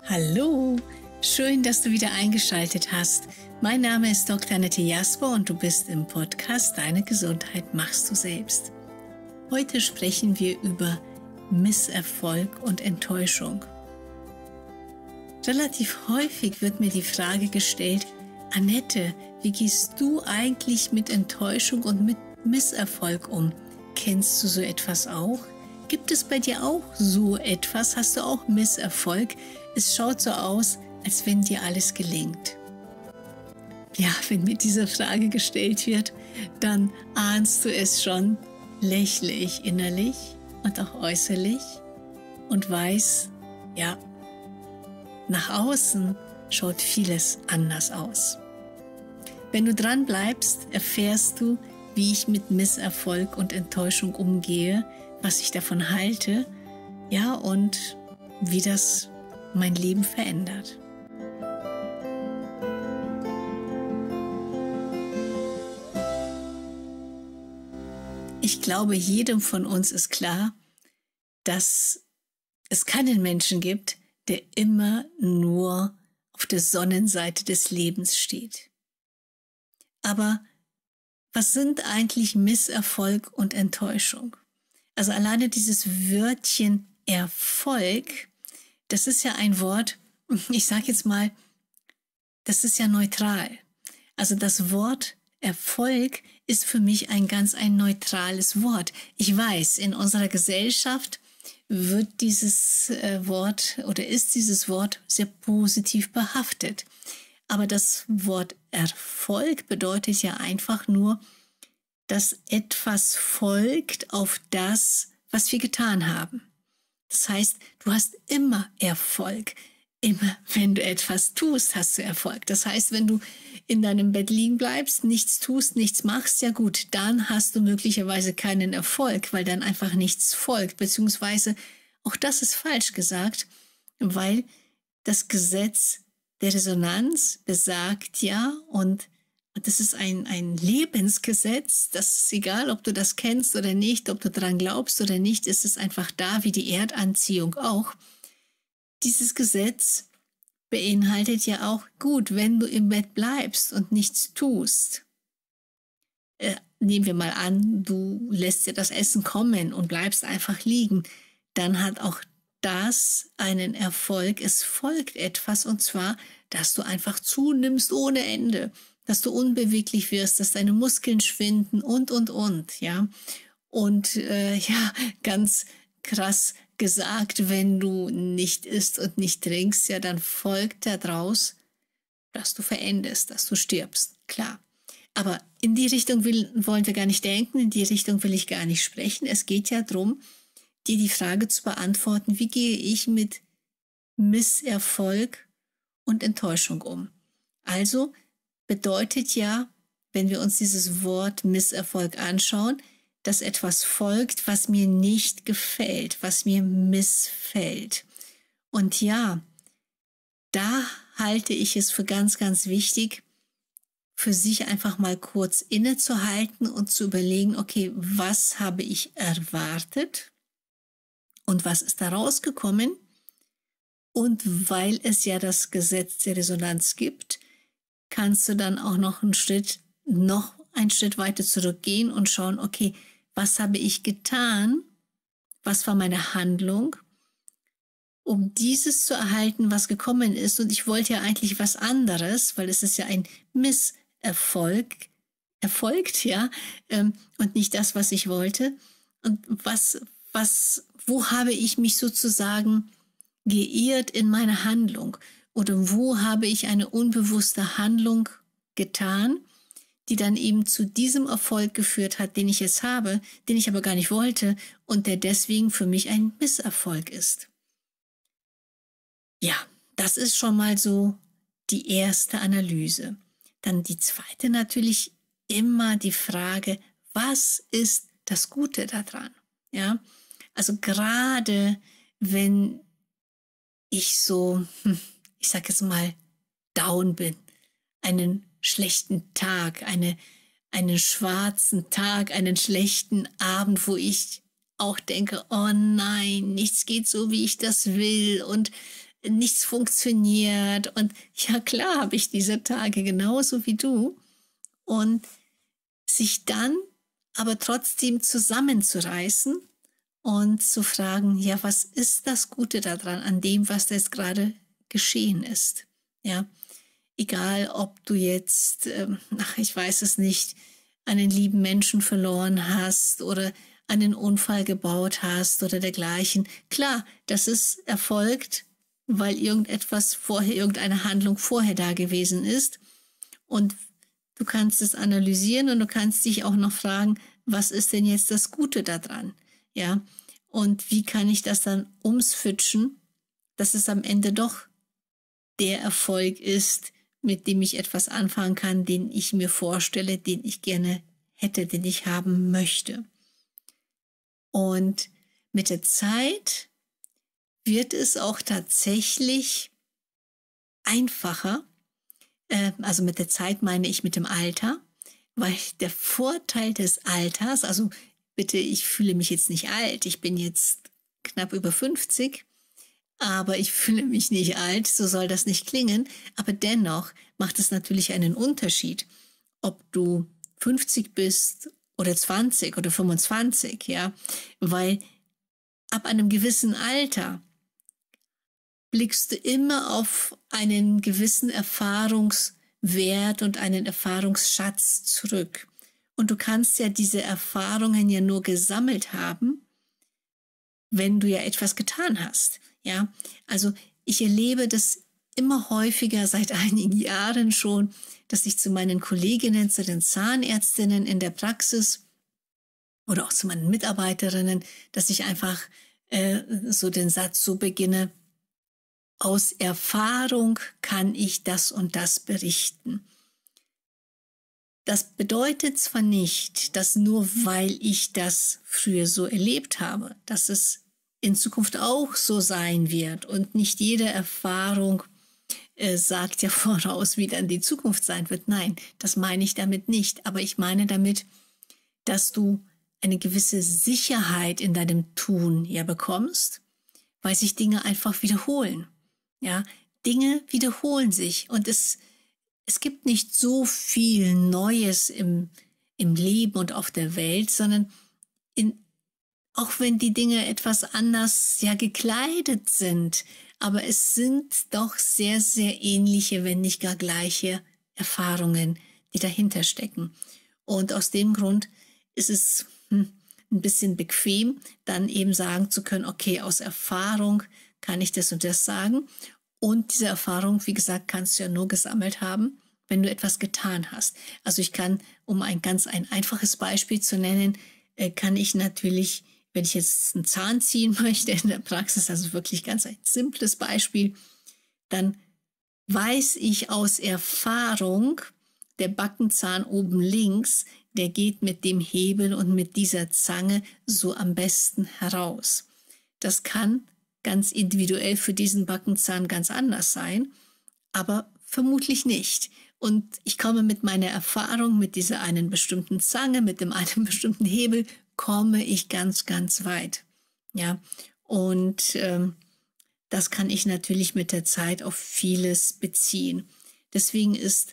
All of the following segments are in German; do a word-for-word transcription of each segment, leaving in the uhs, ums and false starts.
Hallo, schön, dass du wieder eingeschaltet hast. Mein Name ist Doktor Annette Jasper und du bist im Podcast Deine Gesundheit machst du selbst. Heute sprechen wir über Misserfolg und Enttäuschung. Relativ häufig wird mir die Frage gestellt: Annette, wie gehst du eigentlich mit Enttäuschung und mit Misserfolg um? Kennst du so etwas auch? Gibt es bei dir auch so etwas? Hast du auch Misserfolg? Es schaut so aus, als wenn dir alles gelingt. Ja, wenn mir diese Frage gestellt wird, dann ahnst du es schon, lächle ich innerlich und auch äußerlich und weiß, ja, nach außen schaut vieles anders aus. Wenn du dran bleibst, erfährst du, wie ich mit Misserfolg und Enttäuschung umgehe, was ich davon halte, ja, und wie das mein Leben verändert. Ich glaube, jedem von uns ist klar, dass es keinen Menschen gibt, der immer nur auf der Sonnenseite des Lebens steht. Aber was sind eigentlich Misserfolg und Enttäuschung? Also alleine dieses Wörtchen Erfolg, das ist ja ein Wort, ich sage jetzt mal, das ist ja neutral. Also das Wort Erfolg ist für mich ein ganz ein neutrales Wort. Ich weiß, in unserer Gesellschaft wird dieses äh, Wort oder ist dieses Wort sehr positiv behaftet. Aber das Wort Erfolg bedeutet ja einfach nur, dass etwas folgt auf das, was wir getan haben. Das heißt, du hast immer Erfolg. Immer, wenn du etwas tust, hast du Erfolg. Das heißt, wenn du in deinem Bett liegen bleibst, nichts tust, nichts machst, ja gut, dann hast du möglicherweise keinen Erfolg, weil dann einfach nichts folgt. Beziehungsweise, auch das ist falsch gesagt, weil das Gesetz der Resonanz besagt ja, und das ist ein, ein Lebensgesetz, das ist egal, ob du das kennst oder nicht, ob du daran glaubst oder nicht, ist es einfach da, wie die Erdanziehung auch. Dieses Gesetz beinhaltet ja auch, gut, wenn du im Bett bleibst und nichts tust. Äh, nehmen wir mal an, du lässt dir das Essen kommen und bleibst einfach liegen, dann hat auch das einen Erfolg. Es folgt etwas, und zwar, dass du einfach zunimmst ohne Ende, dass du unbeweglich wirst, dass deine Muskeln schwinden und, und, und, ja. Und äh, ja, ganz krass gesagt, wenn du nicht isst und nicht trinkst, ja, dann folgt daraus, dass du verendest, dass du stirbst, klar. Aber in die Richtung will, wollen wir gar nicht denken, in die Richtung will ich gar nicht sprechen. Es geht ja darum, dir die Frage zu beantworten, wie gehe ich mit Misserfolg und Enttäuschung um? Also bedeutet ja, wenn wir uns dieses Wort Misserfolg anschauen, dass etwas folgt, was mir nicht gefällt, was mir missfällt. Und ja, da halte ich es für ganz, ganz wichtig, für sich einfach mal kurz innezuhalten und zu überlegen, okay, was habe ich erwartet und was ist da rausgekommen? Und weil es ja das Gesetz der Resonanz gibt, kannst du dann auch noch einen Schritt, noch einen Schritt weiter zurückgehen und schauen, okay, was habe ich getan? Was war meine Handlung, um dieses zu erhalten, was gekommen ist? Und ich wollte ja eigentlich was anderes, weil es ist ja ein Misserfolg, erfolgt, ja, ähm, und nicht das, was ich wollte. Und was, was, wo habe ich mich sozusagen geirrt in meiner Handlung? Oder wo habe ich eine unbewusste Handlung getan, die dann eben zu diesem Erfolg geführt hat, den ich jetzt habe, den ich aber gar nicht wollte und der deswegen für mich ein Misserfolg ist. Ja, das ist schon mal so die erste Analyse. Dann die zweite natürlich immer die Frage, was ist das Gute daran? Ja, also gerade wenn ich so, ich sag jetzt mal, down bin, einen schlechten Tag, eine, einen schwarzen Tag, einen schlechten Abend, wo ich auch denke, oh nein, nichts geht so, wie ich das will und nichts funktioniert. Und ja, klar habe ich diese Tage genauso wie du. Und sich dann aber trotzdem zusammenzureißen und zu fragen, ja, was ist das Gute daran, an dem, was da jetzt gerade geschehen ist? Ja, egal, ob du jetzt, ähm, ach, ich weiß es nicht, einen lieben Menschen verloren hast oder einen Unfall gebaut hast oder dergleichen. Klar, das ist erfolgt, weil irgendetwas vorher, irgendeine Handlung vorher da gewesen ist. Und du kannst es analysieren und du kannst dich auch noch fragen, was ist denn jetzt das Gute daran? Ja, und wie kann ich das dann umswitchen, dass es am Ende doch der Erfolg ist, mit dem ich etwas anfangen kann, den ich mir vorstelle, den ich gerne hätte, den ich haben möchte. Und mit der Zeit wird es auch tatsächlich einfacher, äh, also mit der Zeit meine ich mit dem Alter, weil der Vorteil des Alters, also bitte, ich fühle mich jetzt nicht alt, ich bin jetzt knapp über fünfzig, aber ich fühle mich nicht alt, so soll das nicht klingen, aber dennoch macht es natürlich einen Unterschied, ob du fünfzig bist oder zwanzig oder fünfundzwanzig, ja, weil ab einem gewissen Alter blickst du immer auf einen gewissen Erfahrungswert und einen Erfahrungsschatz zurück. Und du kannst ja diese Erfahrungen ja nur gesammelt haben, wenn du ja etwas getan hast. Ja, also ich erlebe das immer häufiger seit einigen Jahren schon, dass ich zu meinen Kolleginnen, zu den Zahnärztinnen in der Praxis oder auch zu meinen Mitarbeiterinnen, dass ich einfach äh, so den Satz so beginne: Aus Erfahrung kann ich das und das berichten. Das bedeutet zwar nicht, dass nur weil ich das früher so erlebt habe, dass es in Zukunft auch so sein wird, und nicht jede Erfahrung äh, sagt ja voraus, wie dann die Zukunft sein wird. Nein, das meine ich damit nicht. Aber ich meine damit, dass du eine gewisse Sicherheit in deinem Tun ja bekommst, weil sich Dinge einfach wiederholen. Ja, Dinge wiederholen sich, und es, es gibt nicht so viel Neues im, im Leben und auf der Welt, sondern in, auch wenn die Dinge etwas anders ja gekleidet sind, aber es sind doch sehr, sehr ähnliche, wenn nicht gar gleiche Erfahrungen, die dahinter stecken. Und aus dem Grund ist es hm, ein bisschen bequem, dann eben sagen zu können, okay, aus Erfahrung kann ich das und das sagen. Und diese Erfahrung, wie gesagt, kannst du ja nur gesammelt haben, wenn du etwas getan hast. Also ich kann, um ein ganz ein einfaches Beispiel zu nennen, äh, kann ich natürlich, wenn ich jetzt einen Zahn ziehen möchte in der Praxis, also wirklich ganz ein simples Beispiel, dann weiß ich aus Erfahrung, der Backenzahn oben links, der geht mit dem Hebel und mit dieser Zange so am besten heraus. Das kann ganz individuell für diesen Backenzahn ganz anders sein, aber vermutlich nicht. Und ich komme mit meiner Erfahrung, mit dieser einen bestimmten Zange, mit dem einen bestimmten Hebel, komme ich ganz, ganz weit. Ja, und ähm, das kann ich natürlich mit der Zeit auf vieles beziehen. Deswegen ist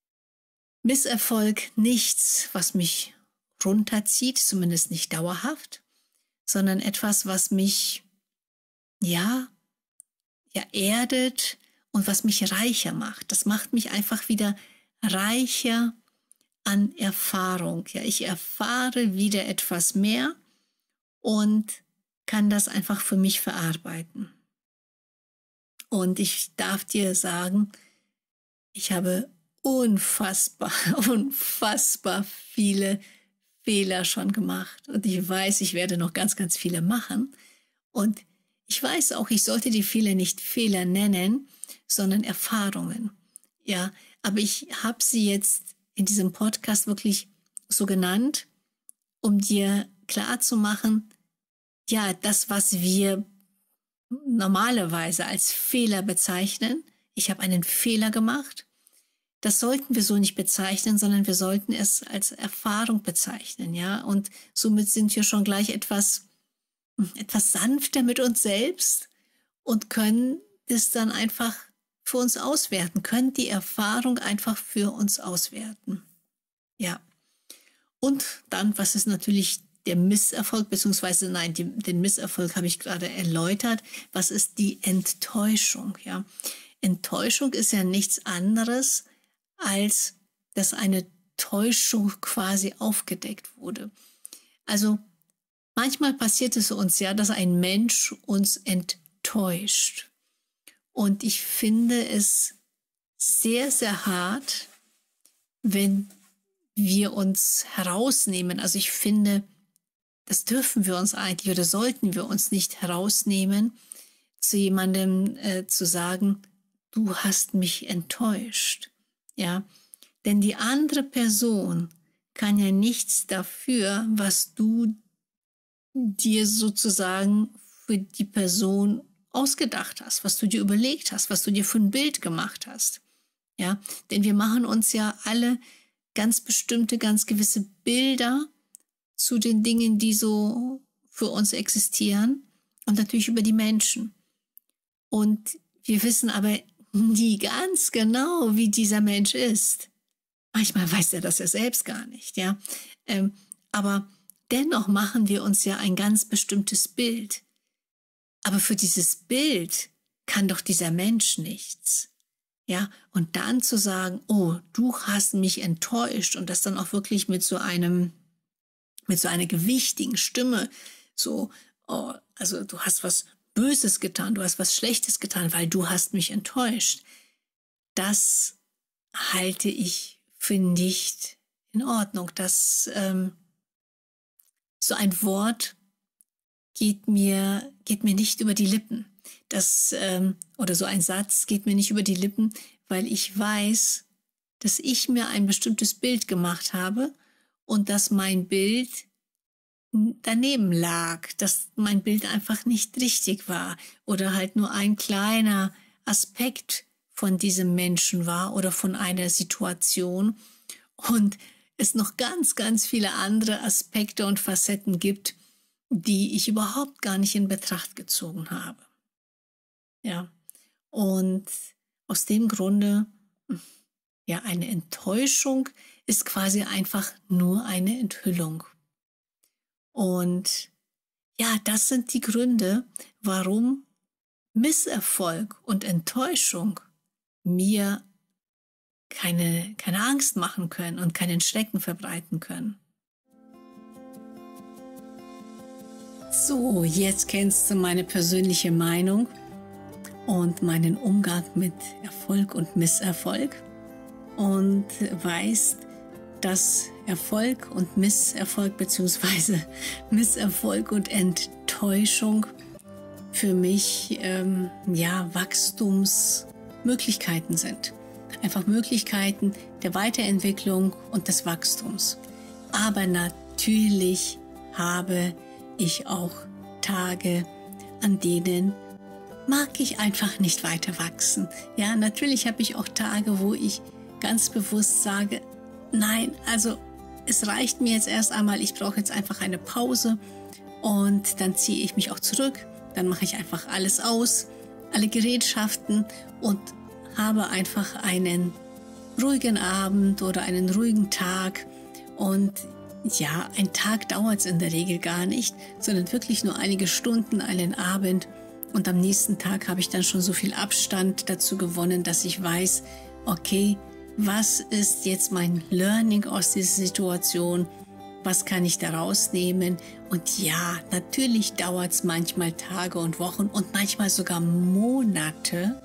Misserfolg nichts, was mich runterzieht, zumindest nicht dauerhaft, sondern etwas, was mich ja, ja erdet und was mich reicher macht. Das macht mich einfach wieder reicher an Erfahrung. Ja, ich erfahre wieder etwas mehr und kann das einfach für mich verarbeiten. Und ich darf dir sagen, ich habe unfassbar, unfassbar viele Fehler schon gemacht. Und ich weiß, ich werde noch ganz, ganz viele machen. Und ich weiß auch, ich sollte die Fehler nicht Fehler nennen, sondern Erfahrungen. Ja, aber ich habe sie jetzt in diesem Podcast wirklich so genannt, um dir klarzumachen, ja, das, was wir normalerweise als Fehler bezeichnen, ich habe einen Fehler gemacht, das sollten wir so nicht bezeichnen, sondern wir sollten es als Erfahrung bezeichnen, ja. Und somit sind wir schon gleich etwas, etwas sanfter mit uns selbst und können das dann einfach für uns auswerten, können die Erfahrung einfach für uns auswerten. Ja. Und dann, was ist natürlich der Misserfolg, beziehungsweise nein, die, den Misserfolg habe ich gerade erläutert. Was ist die Enttäuschung? Ja, Enttäuschung ist ja nichts anderes, als dass eine Täuschung quasi aufgedeckt wurde. Also manchmal passiert es uns ja, dass ein Mensch uns enttäuscht. Und ich finde es sehr, sehr hart, wenn wir uns herausnehmen. Also ich finde, das dürfen wir uns eigentlich oder sollten wir uns nicht herausnehmen, zu jemandem äh, zu sagen, du hast mich enttäuscht. Ja, denn die andere Person kann ja nichts dafür, was du dir sozusagen für die Person ausgedacht hast, was du dir überlegt hast, was du dir für ein Bild gemacht hast. Ja, denn wir machen uns ja alle ganz bestimmte, ganz gewisse Bilder zu den Dingen, die so für uns existieren und natürlich über die Menschen. Und wir wissen aber nie ganz genau, wie dieser Mensch ist. Manchmal weiß er das ja selbst gar nicht, ja. Ähm, aber dennoch machen wir uns ja ein ganz bestimmtes Bild. Aber für dieses Bild kann doch dieser Mensch nichts. Ja, und dann zu sagen, oh, du hast mich enttäuscht und das dann auch wirklich mit so einem, mit so einer gewichtigen Stimme, so, oh, also du hast was Böses getan, du hast was Schlechtes getan, weil du hast mich enttäuscht. Das halte ich für nicht in Ordnung. Das, ähm, so ein Wort geht mir, geht mir nicht über die Lippen. Das, ähm, oder so ein Satz geht mir nicht über die Lippen, weil ich weiß, dass ich mir ein bestimmtes Bild gemacht habe und dass mein Bild daneben lag, dass mein Bild einfach nicht richtig war oder halt nur ein kleiner Aspekt von diesem Menschen war oder von einer Situation und es noch ganz, ganz viele andere Aspekte und Facetten gibt, die ich überhaupt gar nicht in Betracht gezogen habe. Ja, und aus dem Grunde, ja, eine Enttäuschung ist quasi einfach nur eine Enthüllung. Und ja, das sind die Gründe, warum Misserfolg und Enttäuschung mir keine, keine Angst machen können und keinen Schrecken verbreiten können. So, jetzt kennst du meine persönliche Meinung und meinen Umgang mit Erfolg und Misserfolg und weißt, dass Erfolg und Misserfolg bzw. Misserfolg und Enttäuschung für mich ähm, ja, Wachstumsmöglichkeiten sind. Einfach Möglichkeiten der Weiterentwicklung und des Wachstums. Aber natürlich habe ich auch Tage, an denen mag ich einfach nicht weiter wachsen. Ja, natürlich habe ich auch Tage, wo ich ganz bewusst sage, nein, also es reicht mir jetzt erst einmal, ich brauche jetzt einfach eine Pause und dann ziehe ich mich auch zurück, dann mache ich einfach alles aus, alle Gerätschaften und habe einfach einen ruhigen Abend oder einen ruhigen Tag und ja, ein Tag dauert es in der Regel gar nicht, sondern wirklich nur einige Stunden, einen Abend und am nächsten Tag habe ich dann schon so viel Abstand dazu gewonnen, dass ich weiß, okay, was ist jetzt mein Learning aus dieser Situation? Was kann ich daraus nehmen? Und ja, natürlich dauert es manchmal Tage und Wochen und manchmal sogar Monate,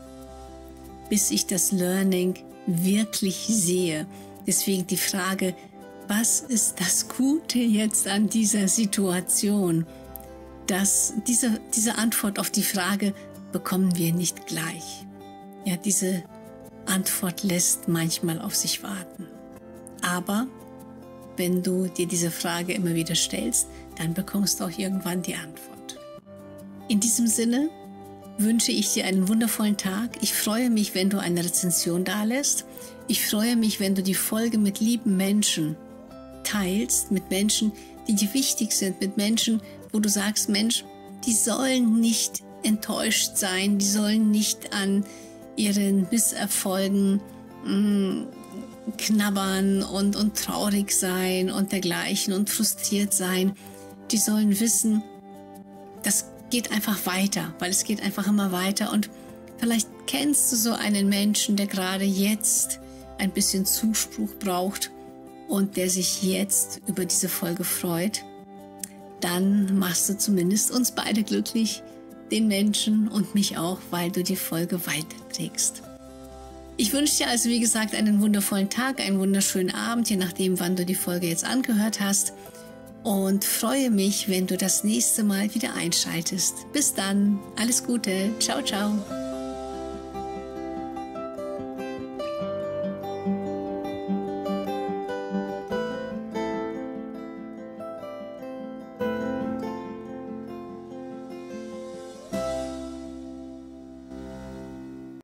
bis ich das Learning wirklich sehe. Deswegen die Frage, was ist das Gute jetzt an dieser Situation? Das, diese, diese Antwort auf die Frage bekommen wir nicht gleich. Ja, diese Antwort lässt manchmal auf sich warten. Aber wenn du dir diese Frage immer wieder stellst, dann bekommst du auch irgendwann die Antwort. In diesem Sinne wünsche ich dir einen wundervollen Tag. Ich freue mich, wenn du eine Rezension dalässt. Ich freue mich, wenn du die Folge mit lieben Menschen teilst, mit Menschen, die dir wichtig sind, mit Menschen, wo du sagst, Mensch, die sollen nicht enttäuscht sein, die sollen nicht an ihren Misserfolgen mh, knabbern und, und traurig sein und dergleichen und frustriert sein. Die sollen wissen, das geht einfach weiter, weil es geht einfach immer weiter. Und vielleicht kennst du so einen Menschen, der gerade jetzt ein bisschen Zuspruch braucht und der sich jetzt über diese Folge freut. Dann machst du zumindest uns beide glücklich, den Menschen und mich auch, weil du die Folge weiterträgst. Ich wünsche dir also, wie gesagt, einen wundervollen Tag, einen wunderschönen Abend, je nachdem, wann du die Folge jetzt angehört hast. Und freue mich, wenn du das nächste Mal wieder einschaltest. Bis dann, alles Gute, ciao, ciao.